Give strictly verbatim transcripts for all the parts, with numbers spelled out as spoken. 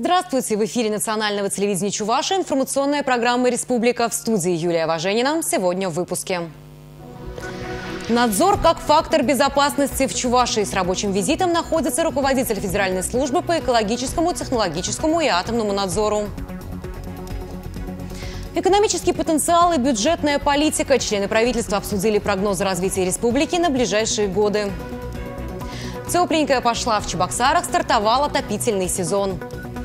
Здравствуйте! В эфире национального телевидения Чувашии информационная программа «Республика». В студии Юлия Важенина. Сегодня в выпуске. Надзор как фактор безопасности в Чувашии. С рабочим визитом находится руководитель Федеральной службы по экологическому, технологическому и атомному надзору. Экономический потенциал и бюджетная политика. Члены правительства обсудили прогнозы развития республики на ближайшие годы. Тепленькая пошла. В Чебоксарах стартовал отопительный сезон.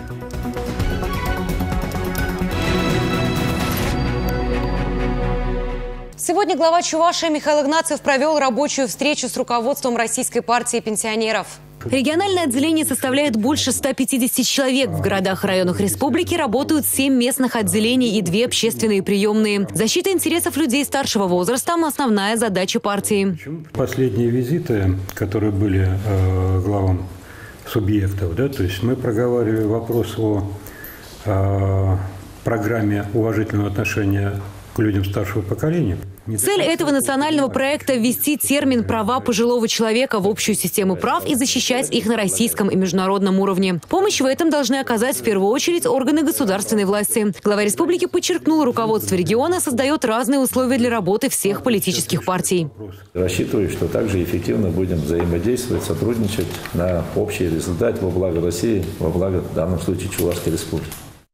Сегодня глава Чувашии Михаил Игнатьев провел рабочую встречу с руководством Российской партии пенсионеров. Региональное отделение составляет больше ста пятидесяти человек. В городах и районах республики работают семь местных отделений и две общественные приемные. Защита интересов людей старшего возраста – основная задача партии. Последние визиты, которые были э, главам субъектов, да, то есть мы проговаривали вопрос о э, программе уважительного отношения к людям старшего поколения. Цель этого национального проекта – ввести термин «права пожилого человека» в общую систему прав и защищать их на российском и международном уровне. Помощь в этом должны оказать в первую очередь органы государственной власти. Глава республики подчеркнул, руководство региона создает разные условия для работы всех политических партий. Рассчитываю, что также эффективно будем взаимодействовать, сотрудничать на общий результат во благо России, во благо, в данном случае, Чувашской республики.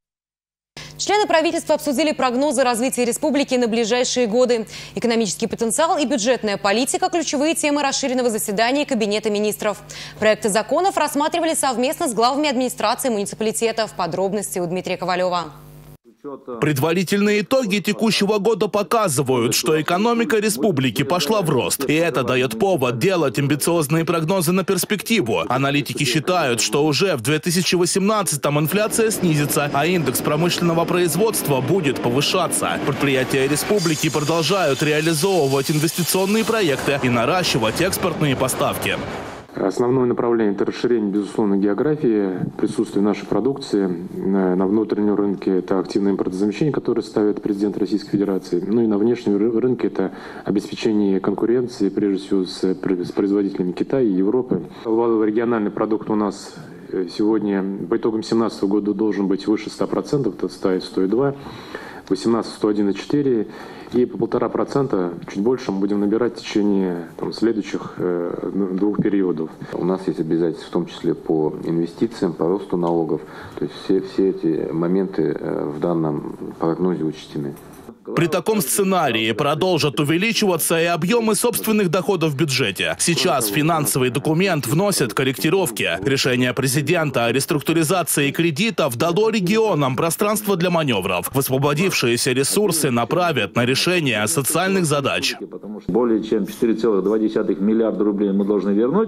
Члены правительства обсудили прогнозы развития республики на ближайшие годы. Экономический потенциал и бюджетная политика – ключевые темы расширенного заседания Кабинета министров. Проекты законов рассматривали совместно с главами администрации муниципалитетов. Подробности у Дмитрия Ковалева. Предварительные итоги текущего года показывают, что экономика республики пошла в рост. И это дает повод делать амбициозные прогнозы на перспективу. Аналитики считают, что уже в две тысячи восемнадцатом инфляция снизится, а индекс промышленного производства будет повышаться. Предприятия республики продолжают реализовывать инвестиционные проекты и наращивать экспортные поставки. Основное направление – это расширение, безусловно, географии, присутствие нашей продукции на внутреннем рынке – это активное импортозамещение, которое ставит президент Российской Федерации. Ну и на внешнем рынке – это обеспечение конкуренции, прежде всего, с, с производителями Китая и Европы. Валовый региональный продукт у нас сегодня по итогам две тысячи семнадцатого года должен быть выше ста процентов, это сто и два, восемнадцатого сто один и четыре. И по полтора процента, чуть больше, мы будем набирать в течение там, следующих э, двух периодов. У нас есть обязательства, в том числе по инвестициям, по росту налогов. То есть все, все эти моменты э, в данном прогнозе учтены. При таком сценарии продолжат увеличиваться и объемы собственных доходов в бюджете. Сейчас финансовый документ вносит корректировки. Решение президента о реструктуризации кредитов дало регионам пространство для маневров. Высвободившиеся ресурсы направят на решение социальных задач. Более чем четыре целых два десятых миллиарда рублей мы должны вернуть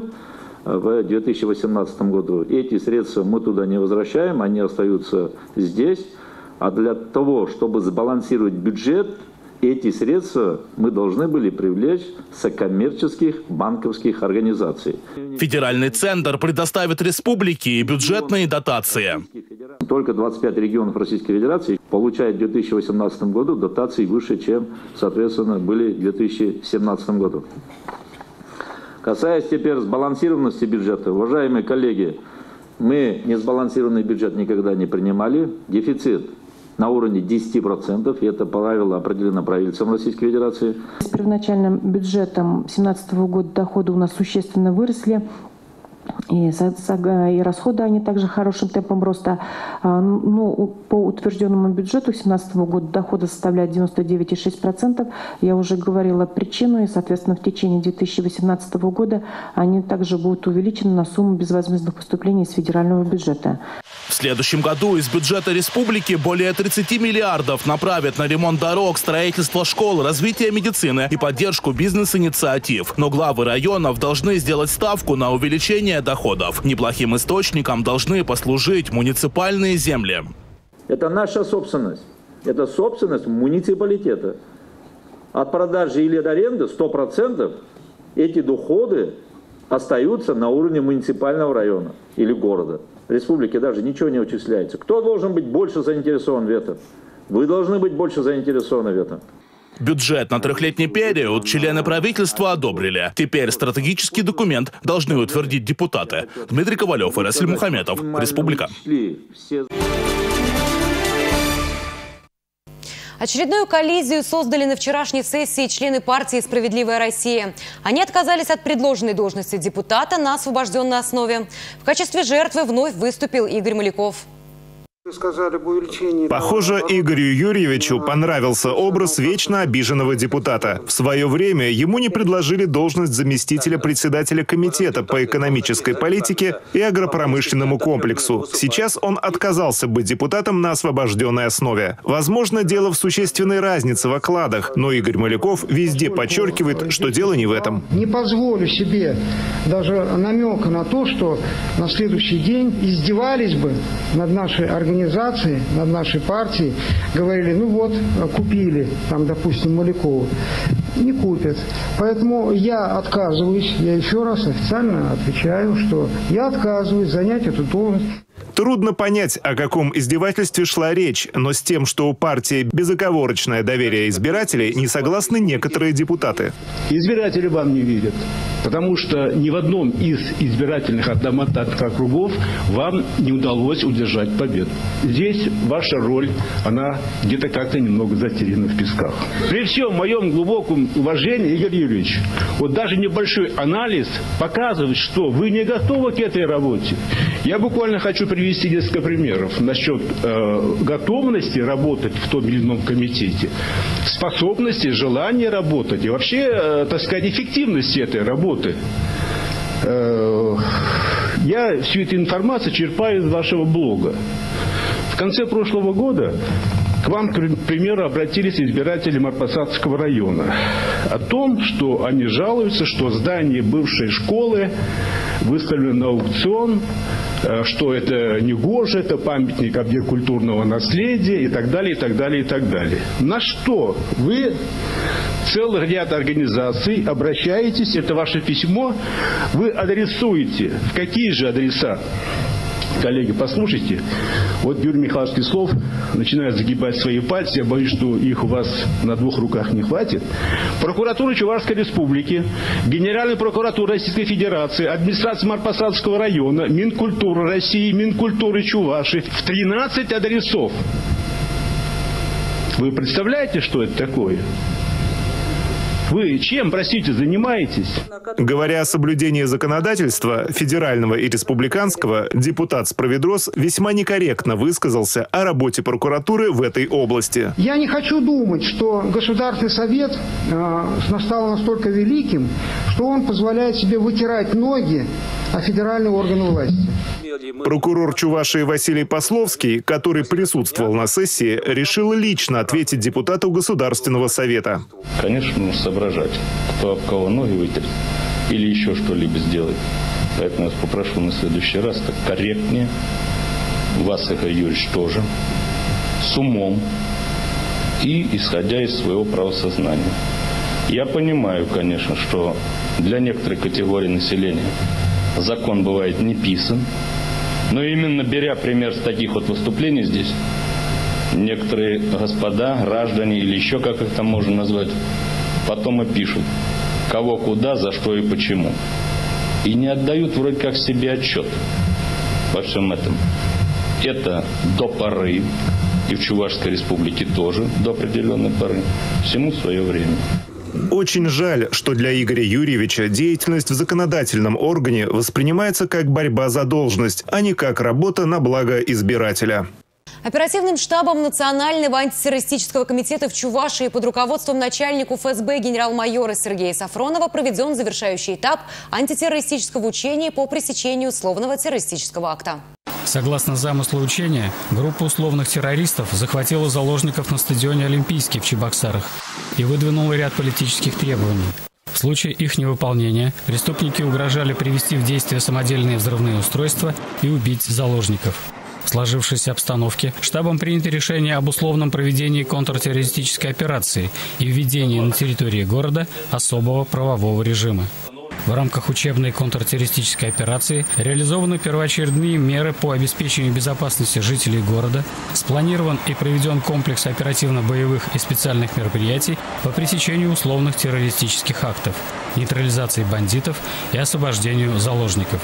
в две тысячи восемнадцатом году. Эти средства мы туда не возвращаем, они остаются здесь. А для того, чтобы сбалансировать бюджет, эти средства мы должны были привлечь с коммерческих банковских организаций. Федеральный центр предоставит республике и бюджетные дотации. Только двадцать пять регионов Российской Федерации получают в две тысячи восемнадцатом году дотации выше, чем, соответственно, были в две тысячи семнадцатом году. Касаясь теперь сбалансированности бюджета, уважаемые коллеги, мы несбалансированный бюджет никогда не принимали. Дефицит на уровне десяти процентов, и это правило определено правительством Российской Федерации. С первоначальным бюджетом две тысячи семнадцатого года доходы у нас существенно выросли. И, и расходы они также хорошим темпом роста. Ну, по утвержденному бюджету две тысячи семнадцатого года доходы составляют девяносто девять и шесть десятых процента. Я уже говорила причину, и, соответственно, в течение две тысячи восемнадцатого года они также будут увеличены на сумму безвозмездных поступлений из федерального бюджета. В следующем году из бюджета республики более тридцати миллиардов направят на ремонт дорог, строительство школ, развитие медицины и поддержку бизнес-инициатив. Но главы районов должны сделать ставку на увеличение доходов. Неплохим источником должны послужить муниципальные земли. Это наша собственность. Это собственность муниципалитета. От продажи или от аренды сто процентов эти доходы остаются на уровне муниципального района или города. В республике даже ничего не учисляется. Кто должен быть больше заинтересован в этом? Вы должны быть больше заинтересованы в этом. Бюджет на трехлетний период члены правительства одобрили. Теперь стратегический документ должны утвердить депутаты. Дмитрий Ковалев и Расиль Мухаметов. Республика. Очередную коллизию создали на вчерашней сессии члены партии «Справедливая Россия». Они отказались от предложенной должности депутата на освобожденной основе. В качестве жертвы вновь выступил Игорь Маляков. Похоже, Игорю Юрьевичу понравился образ вечно обиженного депутата. В свое время ему не предложили должность заместителя председателя комитета по экономической политике и агропромышленному комплексу. Сейчас он отказался быть депутатом на освобожденной основе. Возможно, дело в существенной разнице в окладах, но Игорь Маляков везде подчеркивает, что дело не в этом. Не позволю себе даже намека на то, что на следующий день издевались бы над нашей организацией, организации, над нашей партией, говорили, ну вот, купили, там, допустим, Малякову. Не купят. Поэтому я отказываюсь, я еще раз официально отвечаю, что я отказываюсь занять эту должность. Трудно понять, о каком издевательстве шла речь, но с тем, что у партии безоговорочное доверие избирателей, не согласны некоторые депутаты. Избиратели вам не верят, потому что ни в одном из избирательных округов вам не удалось удержать победу. Здесь ваша роль, она где-то как-то немного затеряна в песках. При всем моем глубоком уважении, Игорь Юрьевич, вот даже небольшой анализ показывает, что вы не готовы к этой работе. Я буквально хочу привести несколько примеров насчет э, готовности работать в том или ином комитете, способности, желания работать и вообще, э, так сказать, эффективности этой работы. Э, я всю эту информацию черпаю из вашего блога. В конце прошлого года к вам, к примеру, обратились избиратели Марпасадского района о том, что они жалуются, что здание бывшей школы выставлено на аукцион, что это негоже, это памятник, объект культурного наследия и так далее, и так далее, и так далее. На что вы, целый ряд организаций, обращаетесь, это ваше письмо, вы адресуете. В какие же адреса? Коллеги, послушайте. Вот Юрий Михайлович Кислов начинает загибать свои пальцы. Я боюсь, что их у вас на двух руках не хватит. Прокуратура Чувашской Республики, Генеральная прокуратура Российской Федерации, администрация Марпасадского района, Минкультуры России, Минкультуры Чуваши. В тринадцать адресов. Вы представляете, что это такое? Вы чем, простите, занимаетесь? Говоря о соблюдении законодательства, федерального и республиканского, депутат Справедрос весьма некорректно высказался о работе прокуратуры в этой области. Я не хочу думать, что Государственный совет э, стал настолько великим, что он позволяет себе вытирать ноги о федеральные органы власти. Прокурор Чувашии Василий Пословский, который присутствовал на сессии, решил лично ответить депутату Государственного совета. Конечно, нужно соображать, кто об кого ноги вытерет или еще что-либо сделать. Поэтому я вас попрошу на следующий раз так корректнее, вас, Игорь Юрьевич, тоже, с умом и исходя из своего правосознания. Я понимаю, конечно, что для некоторой категории населения закон бывает не писан, но именно беря пример с таких вот выступлений здесь, некоторые господа, граждане или еще как их там можно назвать, потом и пишут, кого куда, за что и почему. И не отдают вроде как себе отчет во всем этом. Это до поры, и в Чувашской Республике тоже до определенной поры. Всему свое время. Очень жаль, что для Игоря Юрьевича деятельность в законодательном органе воспринимается как борьба за должность, а не как работа на благо избирателя. Оперативным штабом Национального антитеррористического комитета в Чувашии под руководством начальника эф эс бэ генерал-майора Сергея Сафронова проведен завершающий этап антитеррористического учения по пресечению условного террористического акта. Согласно замыслу учения, группа условных террористов захватила заложников на стадионе «Олимпийский» в Чебоксарах и выдвинула ряд политических требований. В случае их невыполнения преступники угрожали привести в действие самодельные взрывные устройства и убить заложников. В сложившейся обстановке штабом принято решение об условном проведении контртеррористической операции и введении на территории города особого правового режима. В рамках учебной контртеррористической операции реализованы первоочередные меры по обеспечению безопасности жителей города. Спланирован и проведен комплекс оперативно-боевых и специальных мероприятий по пресечению условных террористических актов, нейтрализации бандитов и освобождению заложников.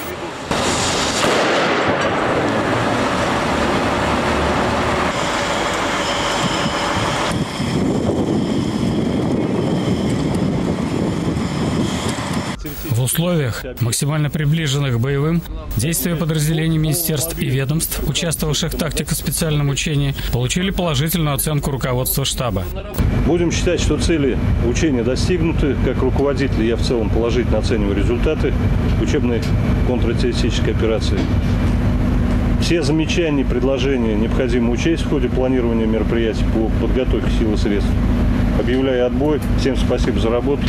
В условиях, максимально приближенных к боевым, действия подразделений министерств и ведомств, участвовавших в тактико-специальном учении, получили положительную оценку руководства штаба. Будем считать, что цели учения достигнуты. Как руководитель я в целом положительно оцениваю результаты учебной контртеррористической операции. Все замечания и предложения необходимо учесть в ходе планирования мероприятий по подготовке сил и средств. Объявляю отбой. Всем спасибо за работу.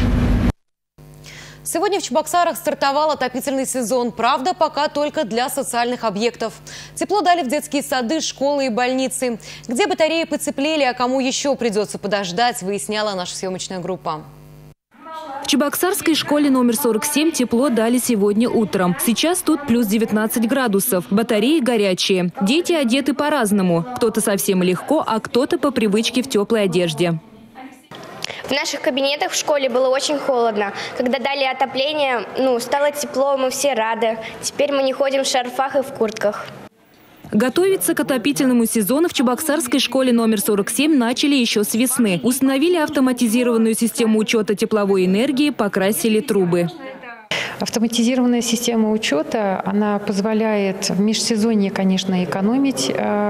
Сегодня в Чебоксарах стартовал отопительный сезон. Правда, пока только для социальных объектов. Тепло дали в детские сады, школы и больницы. Где батареи потеплели, а кому еще придется подождать, выясняла наша съемочная группа. В Чебоксарской школе номер сорок семь тепло дали сегодня утром. Сейчас тут плюс девятнадцать градусов. Батареи горячие. Дети одеты по-разному. Кто-то совсем легко, а кто-то по привычке в теплой одежде. В наших кабинетах в школе было очень холодно. Когда дали отопление, ну, стало тепло, мы все рады. Теперь мы не ходим в шарфах и в куртках. Готовиться к отопительному сезону в Чебоксарской школе номер сорок семь начали еще с весны. Установили автоматизированную систему учета тепловой энергии, покрасили трубы. Автоматизированная система учета, она позволяет в межсезонье, конечно, экономить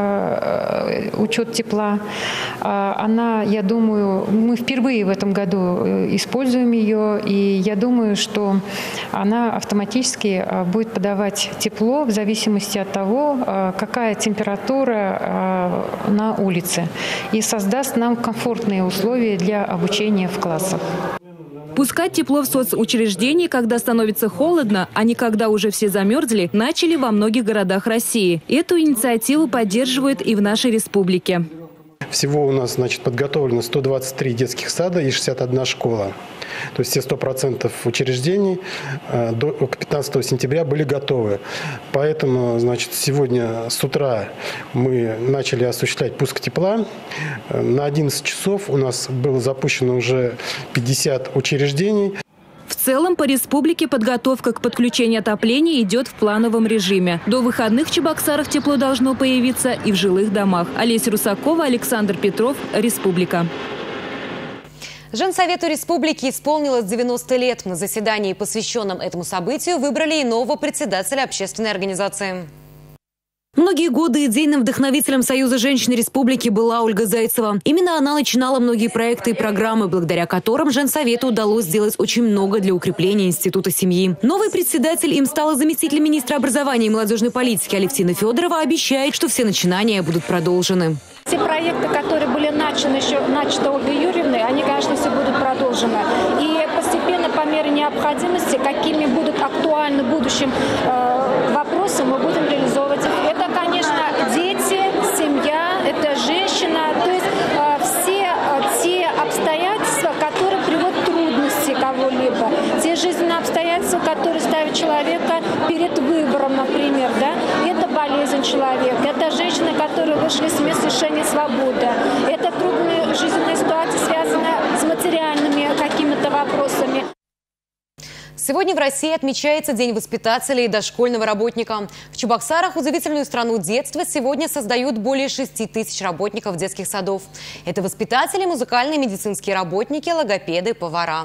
э, учет тепла. Она, я думаю, мы впервые в этом году используем ее, и я думаю, что она автоматически будет подавать тепло в зависимости от того, какая температура на улице, и создаст нам комфортные условия для обучения в классах. Пускать тепло в соцучреждении, когда становится холодно, а не когда уже все замерзли, начали во многих городах России. Эту инициативу поддерживают и в нашей республике. Всего у нас, значит, подготовлено сто двадцать три детских сада и шестьдесят одна школа. То есть все сто процентов учреждений до, к пятнадцатому сентября были готовы. Поэтому, значит, сегодня с утра мы начали осуществлять пуск тепла. На одиннадцать часов у нас было запущено уже пятьдесят учреждений. В целом по республике подготовка к подключению отопления идет в плановом режиме. До выходных в Чебоксарах тепло должно появиться и в жилых домах. Олеся Русакова, Александр Петров, Республика. Женсовету республики исполнилось девяносто лет. На заседании, посвященном этому событию, выбрали и нового председателя общественной организации. Многие годы идейным вдохновителем Союза женщин республики была Ольга Зайцева. Именно она начинала многие проекты и программы, благодаря которым Женсовету удалось сделать очень много для укрепления института семьи. Новый председатель им стала заместитель министра образования и молодежной политики Алевтина Федорова, обещает, что все начинания будут продолжены. Те проекты, которые были начаты еще начаты Ольгой Юрьевной, они, конечно, все будут продолжены. И постепенно, по мере необходимости, какими будут актуальны будущим э, вопросы, мы будем реализовывать их. Это, конечно, дети, семья, это женщина, то есть э, все э, те обстоятельства, которые приводят к трудности кого-либо, те жизненные обстоятельства, которые ставят человека перед выбором, например, да, это болезнь человека, это женщины, которые вышли с мест лишения свободы, это трудная жизненная ситуация, связанная с материальными какими-то вопросами. Сегодня в России отмечается День воспитателя и дошкольного работника. В Чебоксарах удивительную страну детства сегодня создают более шести тысяч работников детских садов. Это воспитатели, музыкальные, медицинские работники, логопеды, повара.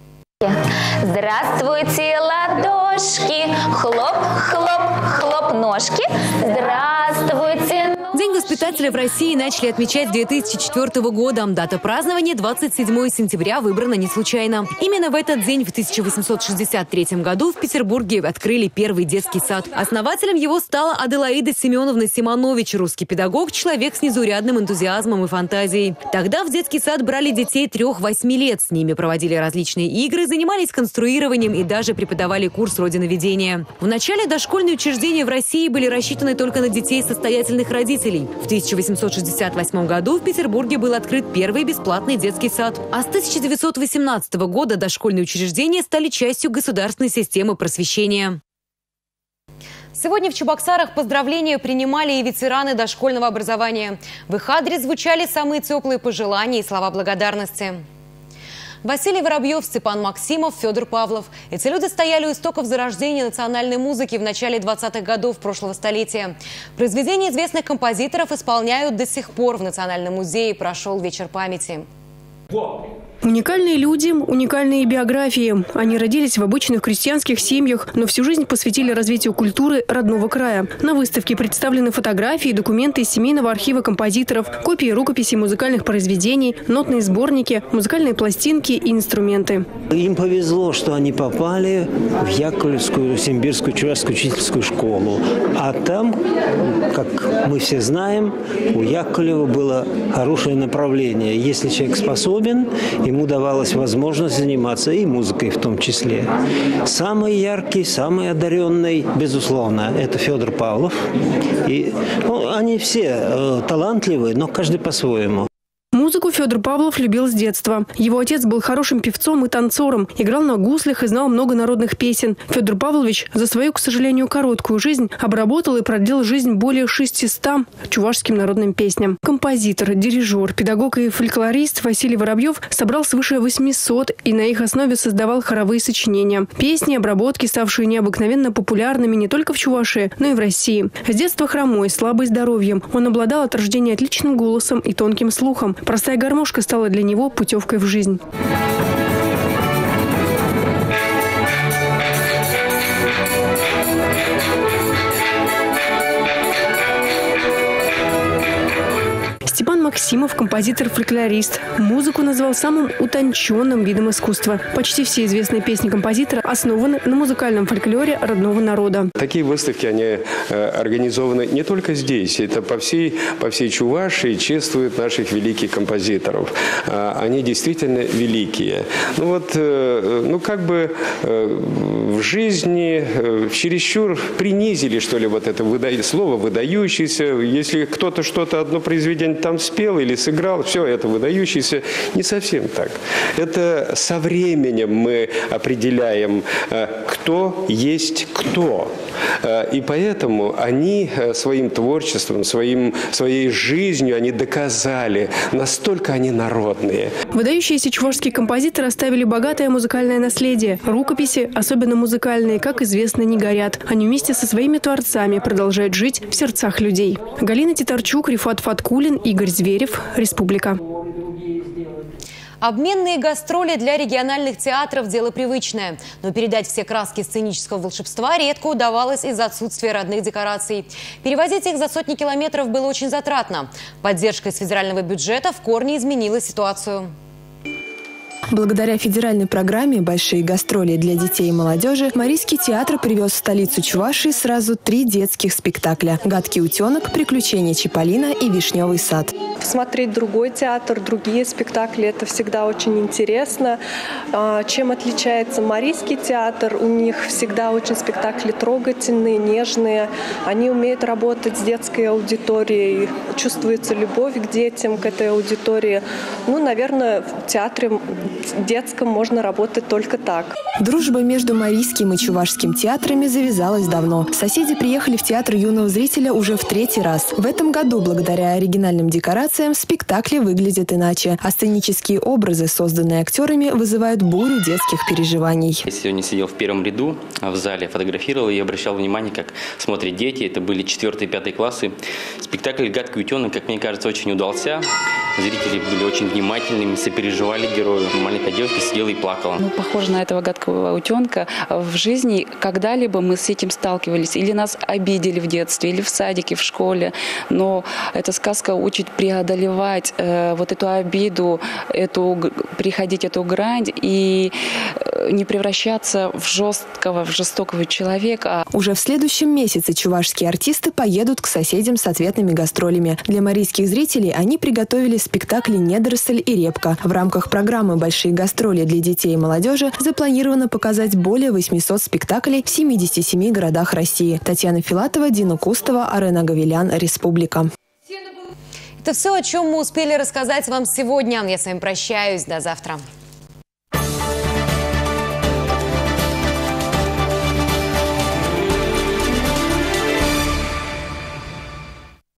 Здравствуйте, ладошки, хлоп, хлоп, хлоп, ножки. Здравствуйте. День воспитателя в России начали отмечать с две тысячи четвёртого года. Дата празднования двадцать седьмого сентября выбрана не случайно. Именно в этот день в тысяча восемьсот шестьдесят третьем году в Петербурге открыли первый детский сад. Основателем его стала Аделаида Семеновна Симонович, русский педагог, человек с незаурядным энтузиазмом и фантазией. Тогда в детский сад брали детей трех-восьми лет. С ними проводили различные игры, занимались конструированием и даже преподавали курс родиноведения. В начале дошкольные учреждения в России были рассчитаны только на детей состоятельных родителей. В тысяча восемьсот шестьдесят восьмом году в Петербурге был открыт первый бесплатный детский сад. А с тысяча девятьсот восемнадцатого года дошкольные учреждения стали частью государственной системы просвещения. Сегодня в Чебоксарах поздравления принимали и ветераны дошкольного образования. В их адрес звучали самые теплые пожелания и слова благодарности. Василий Воробьев, Степан Максимов, Федор Павлов. Эти люди стояли у истоков зарождения национальной музыки в начале двадцатых годов прошлого столетия. Произведения известных композиторов исполняют до сих пор. В Национальном музее прошел вечер памяти. Уникальные люди, уникальные биографии. Они родились в обычных крестьянских семьях, но всю жизнь посвятили развитию культуры родного края. На выставке представлены фотографии и документы из семейного архива композиторов, копии рукописей музыкальных произведений, нотные сборники, музыкальные пластинки и инструменты. Им повезло, что они попали в Яковлевскую, Симбирскую, Чувашскую учительскую школу. А там, как мы все знаем, у Яковлева было хорошее направление. Если человек способен, ему давалась возможность заниматься и музыкой в том числе. Самый яркий, самый одаренный, безусловно, это Федор Павлов. И, ну, они все э, талантливые, но каждый по-своему. Музыку Федор Павлов любил с детства. Его отец был хорошим певцом и танцором, играл на гуслях и знал много народных песен. Федор Павлович за свою, к сожалению, короткую жизнь обработал и продлил жизнь более шестистам чувашским народным песням. Композитор, дирижер, педагог и фольклорист Василий Воробьев собрал свыше восьмисот и на их основе создавал хоровые сочинения. Песни, обработки, ставшие необыкновенно популярными не только в Чувашии, но и в России. С детства хромой, слабый здоровьем, он обладал от рождения отличным голосом и тонким слухом. Простая гармошка стала для него путевкой в жизнь. Степан Максимов – композитор-фольклорист. Музыку назвал самым утонченным видом искусства. Почти все известные песни композитора основаны на музыкальном фольклоре родного народа. Такие выставки, они э, организованы не только здесь. Это по всей, по всей Чувашии чествуют наших великих композиторов. Э, они действительно великие. Ну вот, э, ну как бы э, в жизни э, чересчур принизили, что ли, вот это выда... слово «выдающийся». Если кто-то что-то, одно произведение там спел или сыграл, все это выдающийся. Не совсем так. Это со временем мы определяем, кто есть кто. И поэтому они своим творчеством, своим, своей жизнью, они доказали, настолько они народные. Выдающиеся чувашские композиторы оставили богатое музыкальное наследие. Рукописи, особенно музыкальные, как известно, не горят. Они вместе со своими творцами продолжают жить в сердцах людей. Галина Титарчук, Рифат Фаткулин, Игорь Зверев, Республика. Обменные гастроли для региональных театров – дело привычное. Но передать все краски сценического волшебства редко удавалось из-за отсутствия родных декораций. Перевозить их за сотни километров было очень затратно. Поддержка из федерального бюджета в корне изменила ситуацию. Благодаря федеральной программе «Большие гастроли для детей и молодежи» Марийский театр привез в столицу Чувашии сразу три детских спектакля «Гадкий утенок», «Приключения Чиполлино» и «Вишневый сад». Смотреть другой театр, другие спектакли – это всегда очень интересно. Чем отличается Марийский театр? У них всегда очень спектакли трогательные, нежные. Они умеют работать с детской аудиторией. Чувствуется любовь к детям, к этой аудитории. Ну, наверное, в театре детском можно работать только так. Дружба между Марийским и Чувашским театрами завязалась давно. Соседи приехали в театр юного зрителя уже в третий раз. В этом году, благодаря оригинальным декорациям, спектакли выглядят иначе. А сценические образы, созданные актерами, вызывают бурю детских переживаний. Я сегодня сидел в первом ряду в зале, фотографировал и обращал внимание, как смотрят дети. Это были четвертый и пятый классы. Спектакль «Гадкий утенок», как мне кажется, очень удался. Зрители были очень внимательными, сопереживали герою. Маленькая девочка сидела и плакала. Ну, похоже на этого гадкого утенка. В жизни когда-либо мы с этим сталкивались. Или нас обидели в детстве, или в садике, в школе. Но эта сказка учит преодолевать э, вот эту обиду, эту, переходить эту грань и не превращаться в жесткого, в жестокого человека. Уже в следующем месяце чувашские артисты поедут к соседям с ответными гастролями. Для марийских зрителей они приготовили спектакли «Недоросль» и «Репка». В рамках программы «Большие гастроли для детей и молодежи» запланировано показать более восьмисот спектаклей в семидесяти семи городах России. Татьяна Филатова, Дина Кустова, Арена Гавилян, Республика. Это все, о чем мы успели рассказать вам сегодня. Я с вами прощаюсь. До завтра.